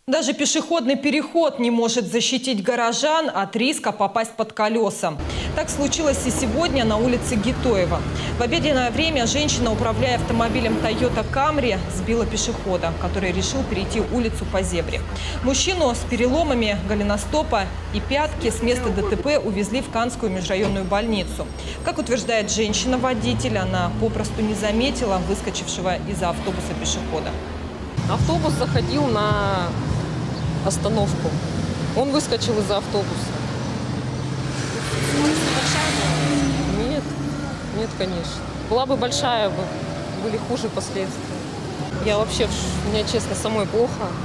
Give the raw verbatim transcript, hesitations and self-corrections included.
Даже пешеходный переход не может защитить горожан от риска попасть под колеса. Так случилось и сегодня на улице Гитоева. В обеденное время женщина, управляя автомобилем Toyota Camry, сбила пешехода, который решил перейти улицу по зебре. Мужчину с переломами голеностопа и пятки с места ДТП увезли в Канскую межрайонную больницу. Как утверждает женщина-водитель, она попросту не заметила выскочившего из-за автобуса пешехода. Автобус заходил на остановку. Он выскочил из-за автобуса. Нет, нет, конечно. Была бы большая, были хуже последствия. Я вообще, мне честно, самой плохо.